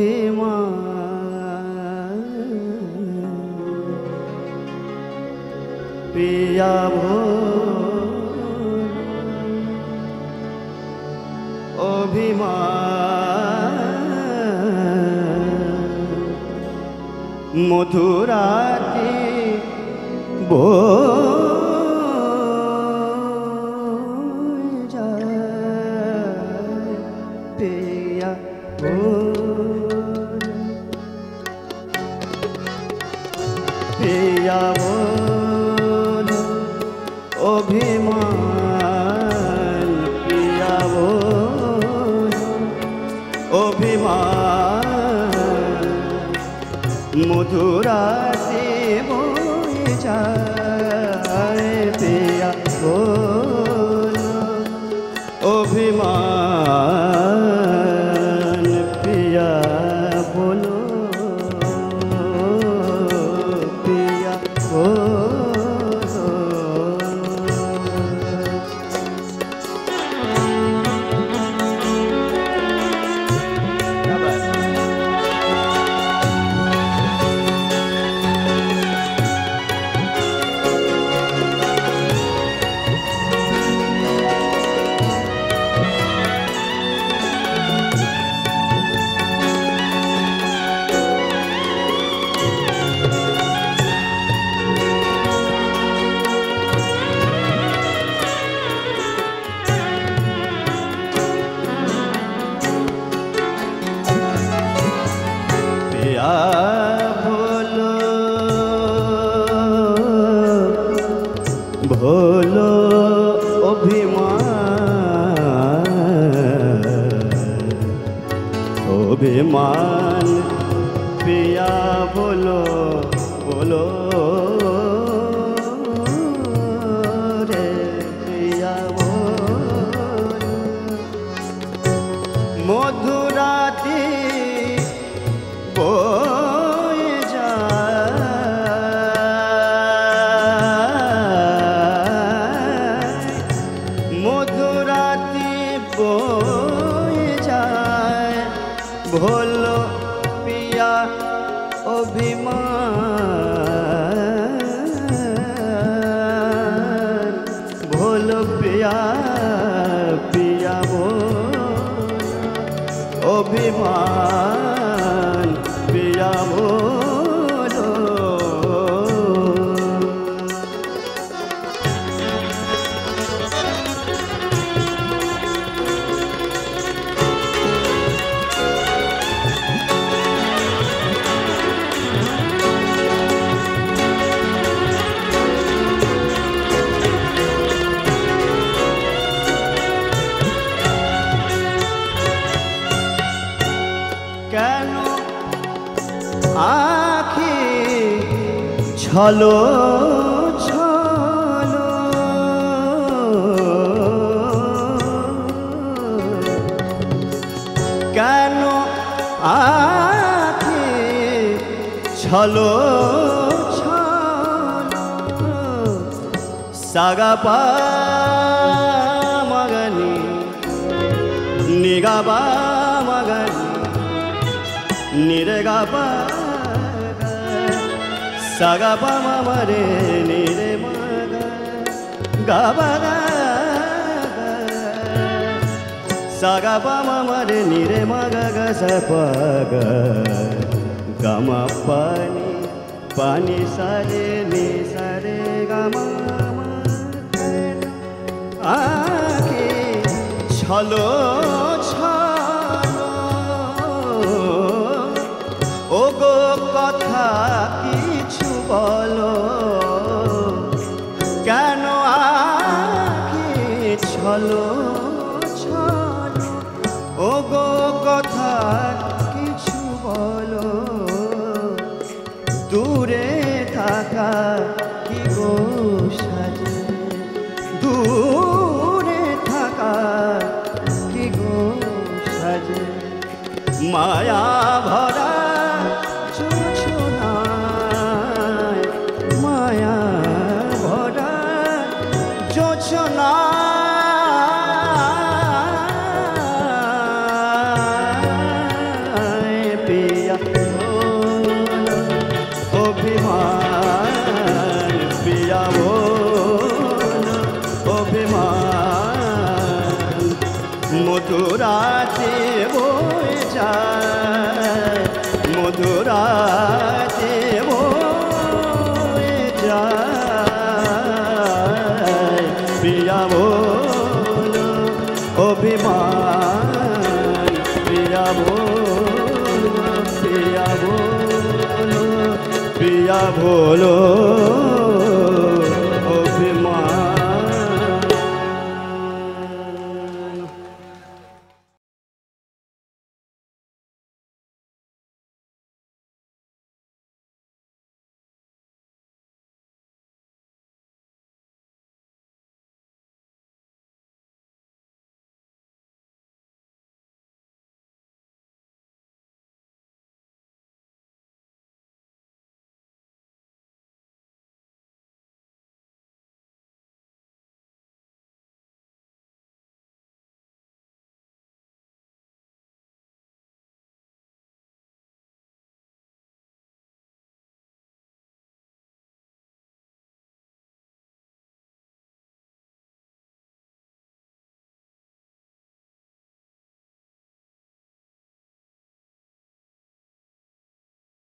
অভিমান পিয়া অভিমান মধুরাতে পিয়া পিয়া অভিমান পিয়া অভিমান মধুরাতে বয়ে যায় পিয়া অভিমান পিয়া বলো পিয়া ভোলো ভোলো অভিমান অভিমান পিয়া বলো বলো রে পিয়া মধুরাতে বয়ে যায় মধুরাতে বয়ে যায় ভোলো পিয়া অভিমান ভোলো পিয়া পিয়া অভিমান পিয়া বলো কেন আখি ছলো ছলো কেন আখি ছলো ছলো সাগা পা মগনি নিগাবা মগনি নিরে গাবা সাগা পা মারে নিরে মাগা গাবা সাগা পা মারে নিরে মাগা গা সাপা গামা পানি পানি সারে নি সারে গামা আখি ছলো ও গো কথা কিছু বলো কেন আখি ছলো ছলো ও গো কথা কিছু বলো দূরে থাকা কি গো সাজে দূরে থাকা কি গো সাজে মায়া ভরা মায়া ভরা যোচনা पिया बोलो अभिमान पिया बोलो अभिमान मधुराते বয়ে যায় মধুরাতে বয়ে যায় পিয়া बोलो अभिमान पिया बोलो पिया बोलो पिया बोलो